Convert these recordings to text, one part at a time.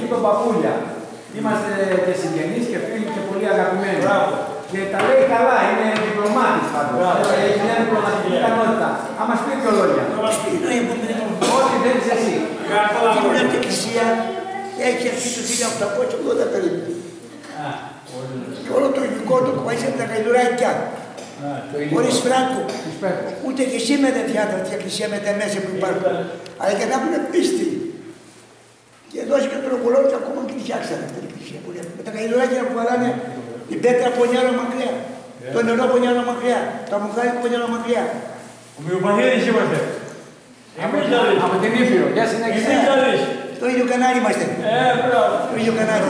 τον Παπούλια. Είμαστε και συγγενείς και φίλοι και πολύ αγαπημένοι. Και τα λέει καλά, είναι διπλωμάτης πάντως. Έχει μια διπλωματική ικανότητα. Θα μας πει δύο λόγια. Ό,τι θέλεις εσύ. Την εκκλησία έχει αρχίσει το 1880 περίπου. Και όλο το υλικό του κουβάζει από τα γαϊδουράκια. Χωρίς φράγκο. Ούτε και σήμερα δεν φτιάχνει την εκκλησία με τα μέσα που υπάρχουν. Αλλά για να έχουν πίστη. Και δώσει και τον ογκολόγο και ακόμα και τη φτιάξανε την εκκλησία. Με τα γαϊδουράκια που βαράνε την πέτρα από νιάρο μακριά. Το νερό από νιάρο μακριά. Τα μουχάρια από νιάρο μακριά. Ομοιοπαθείς είμαστε. Από την Ήπειρο. Γεια συνέχισε. Το ίδιο κανάλι είμαστε. Το ίδιο κανάλι.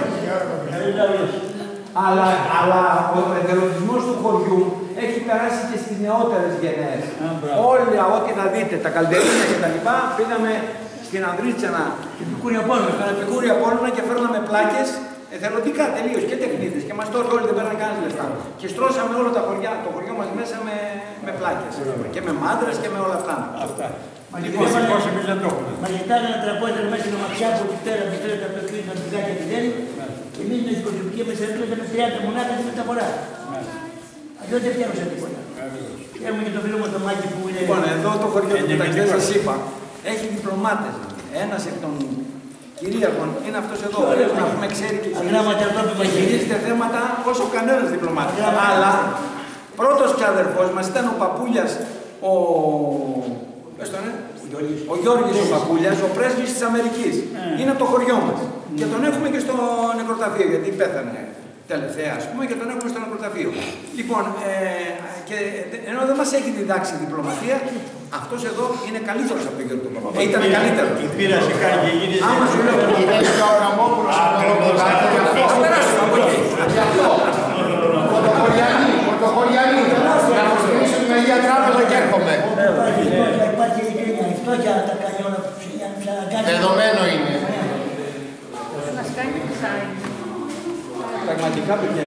Αλλά ο εθελοντισμός του χωριού έχει περάσει και στις νεότερες γενναίες. Όλα ό,τι θα δείτε, τα καλντερίνια και τα λοιπά, πήγαμε στην Ανδρίτσανα, στην Επικούρια Πόλωνα και φέρναμε πλάκες εθελοντικά τελείως και τεχνίτες. Και μας τώρα όλοι δεν πέραν κανένας λεφτά. Και στρώσαμε όλα τα χωριά, το χωριό μας μέσα με πλάκες. Και με μάντρες και με όλα αυτά. Μας ζητάνε ένα τραπέζι μέσα στην ομαξιά που τη πέρα που θέλετε από το κλείδι να πηγάει και τη δένει. Και εμείς με την κοσμική μας έρχονται με 30 μονάχα και μεταφορά. Αλλιώς δεν φτιάχνουμε τίποτα. Έχουμε και το φίλο μας το Μάκη που είναι... Λοιπόν, εδώ το χωριό του μεταξύ σας είπα, έχει διπλωμάτες. Ένας εκ των κυρίαρχων είναι αυτός εδώ. Πρέπει να πούμε ξέρει και χειρίζεται θέματα όσο κανένας διπλωμάτης. Αλλά πρώτος και αδερφός μας ήταν ο Παπούλιας, ο Γιώργης ο Παπούλιας, ο πρέσβης της Αμερικής. Είναι από το χωριό μας. Και τον έχουμε και στο νεκροταφείο, γιατί πέθανε τελευταία, ας πούμε, και τον έχουμε στο νεκροταφείο. Λοιπόν, και ενώ δεν μας έχει διδάξει διπλωματία, αυτός εδώ είναι καλύτερος από τον Γιώργο του Παπούλια. Ήταν καλύτερος. Η πείρα σε κάνει και γίνεις... Άμα σου λέω... Είναι και ο Ραμόπουλος από το Λογοδάτη. Θα περάσουμε από εκεί. Γι' αυτό. Πρωτοχωριανοί. Να προσφυλήσουν την Αγία Τράπεζα και έρχομαι. Υπάρχει η φτώχεια τα κάνει όλα που Δεδομένο είναι. Πραγματικά, παιδιά.